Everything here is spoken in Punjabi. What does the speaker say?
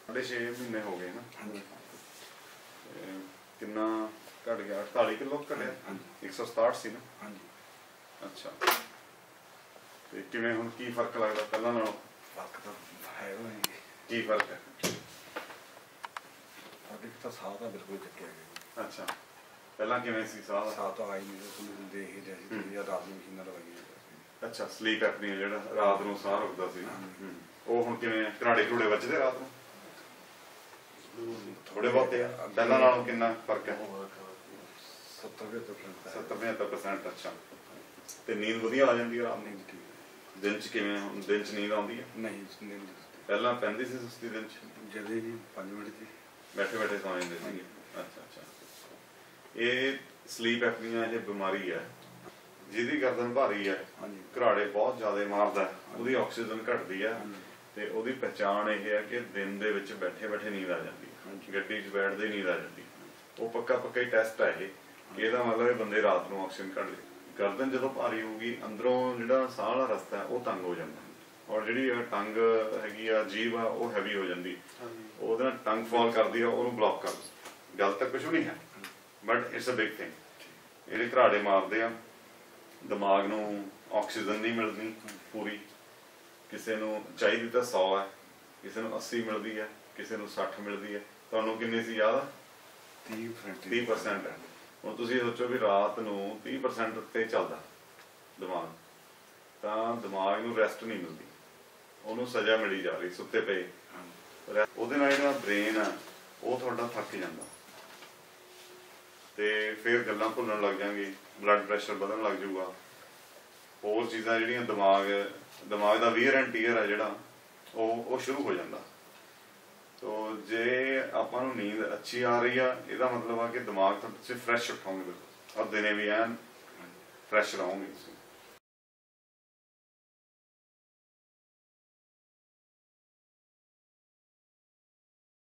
6.5 महीने हो गए ना। हाँ जी। कितना घट गया? 48 किलो घटिया। 167 सी ना। हाँ जी। अच्छा, ते किवें हुण की फर्क लगदा पहलां नालों? फर्क तो है ही। की फर्क है? अभी तो साह तो बिल्कुल चुके गए। अच्छा, पहलां किवें सी साह दा? साह तो आई नहीं, तुम देख ही रहे थे रात में मशीनां लगी। अच्छा, स्लीप एपनिया जिहड़ा रात नूं साह रुकदा सी, ਉਹ ਹੁਣ ਕਿਵੇਂ ਘਰਾੜੇ ਘਰੂੜੇ ਵੱਜਦੇ ਰਾਤ ਨੂੰ? ਥੋੜੇ ਬਹੁਤੇ ਪਹਿਲਾਂ ਨਾਲੋਂ ਕਿੰਨਾ ਫਰਕ ਹੈ? 70-75%। ਅੱਛਾ, ਤੇ ਨੀਂਦ ਵਧੀਆ ਆ ਜਾਂਦੀ ਹੈ ਰਾਤ ਨੂੰ? ਦਿਨ ਚ ਕਿਵੇਂ ਹੁਣ ਦਿਨ ਚ ਨੀਂਦ ਆਉਂਦੀ ਹੈ? ਨਹੀਂ, ਨੀਂਦ ਪਹਿਲਾਂ ਪੈਂਦੀ ਸੀ ਸੁਸਤੀ ਦਿਨ ਚ? ਜਦੇ ਹੀ 5 ਮਿੰਟ ਦੀ ਬੈਠੇ ਬੈਠੇ ਸੌਂ ਜਾਂਦੇ ਸੀਗੇ। ਅੱਛਾ ਅੱਛਾ, ਇਹ ਸਲੀਪ ਐਪਨੀਆ ਇਹ ਬਿਮਾਰੀ ਹੈ ਜਿਹਦੀ ਗਰਦਨ ਭਾਰੀ ਹੈ, ਘਰਾੜੇ ਬਹੁਤ ਜ਼ਿਆਦਾ ਮਾਰਦਾ, ਉਹਦੀ ਆਕਸੀਜਨ ਘਟਦੀ ਹੈ ਤੇ ਉਹਦੀ ਪਹਿਚਾਣ ਇਹ ਹੈ ਕਿ ਦਿਨ ਦੇ ਵਿੱਚ ਬੈਠੇ ਬੈਠੇ ਨੀਂਦ ਆ ਜਾਂਦੀ ਹੈ, ਗੱਡੀ 'ਚ ਬੈਠਦੇ ਨੀਂਦ ਆ ਜਾਂਦੀ। ਉਹ ਪੱਕਾ ਹੀ ਟੈਸਟ ਹੈ ਇਹ ਕਿ ਇਹਦਾ ਮਤਲਬ ਇਹ ਬੰਦੇ ਰਾਤ ਨੂੰ ਆਕਸੀਜਨ ਘੱਟ ਦੇ। ਗਰਦਨ ਜਦੋਂ ਭਾਰੀ ਹੋਊਗੀ ਅੰਦਰੋਂ ਜਿਹੜਾ ਸਾਹ ਵਾਲਾ ਰਸਤਾ ਹੈ ਉਹ ਤੰਗ ਹੋ ਜਾਂਦਾ, ਔਰ ਜਿਹੜੀ ਟੰਗ ਹੈਗੀ ਆ ਜੀਭ ਆ ਉਹ ਹੈਵੀ ਹੋ ਜਾਂਦੀ, ਉਹਦੇ ਨਾਲ ਟੰਗ ਫਾਲ ਕਰਦੀ ਆ, ਉਹਨੂੰ ਬਲੌਕ ਕਰ। ਗੱਲ ਤਾਂ ਕੁਛ ਨਹੀਂ ਹੈ, but it's a big thing. ਇਹਦੇ ਘਰਾੜੇ ਮਾਰਦੇ ਆ, ਦਿਮਾਗ ਨੂੰ ਆਕਸੀਜਨ ਨਹੀਂ ਮਿਲਦੀ ਪੂਰੀ। ਕਿਸੇ ਨੂੰ ਚਾਹੀਦੀ ਤਾਂ 100 ਹੈ, ਕਿਸੇ ਨੂੰ 80 ਮਿਲਦੀ ਹੈ, ਕਿਸੇ ਨੂੰ 60 ਮਿਲਦੀ ਹੈ। ਤੁਹਾਨੂੰ ਕਿੰਨੀ ਸੀ ਯਾਦ? 30% ਹੈ। ਹੁਣ ਤੁਸੀਂ ਸੋਚੋ ਵੀ ਰਾਤ ਨੂੰ 30% ਉੱਤੇ ਚੱਲਦਾ ਦਿਮਾਗ, ਤਾਂ ਦਿਮਾਗ ਨੂੰ ਰੈਸਟ ਨਹੀਂ ਮਿਲਦੀ, ਉਹਨੂੰ ਸਜ਼ਾ ਮਿਲੀ ਜਾ ਰਹੀ ਸੁੱਤੇ ਪਏ। ਉਹਦੇ ਨਾਲ ਜਿਹੜਾ ਬ੍ਰੇਨ ਆ ਉਹ ਤੁਹਾਡਾ ਥੱਕ ਜਾਂਦਾ ਤੇ ਫਿਰ ਗੱਲਾਂ ਭੁੱਲਣ ਲੱਗ ਜਾਂਗੇ, ਬਲੱਡ ਪ੍ਰੈਸ਼ਰ ਵਧਣ ਲੱਗ ਜਾਊਗਾ, ਹੋਰ ਚੀਜ਼ਾਂ ਜਿਹੜੀਆਂ ਦਿਮਾਗ ਦਾ ਵੀਅਰ ਐਂਡ ਟੀਅਰ ਆ ਜਿਹੜਾ ਉਹ ਸ਼ੁਰੂ ਹੋ ਜਾਂਦਾ। ਤੋ ਜੇ ਆਪਾਂ ਨੂੰ ਨੀਂਦ ਅੱਛੀ ਆ ਰਹੀ ਆ, ਇਹਦਾ ਮਤਲਬ ਆ ਕਿ ਦਿਮਾਗ ਤੋਂ ਤੁਸੀਂ ਫਰੈਸ਼ ਉਠੋਗੇ, ਔਰ ਦਿਨੇ ਵੀ ਐਨ ਫਰੈਸ਼ ਰਹੋਗੇ।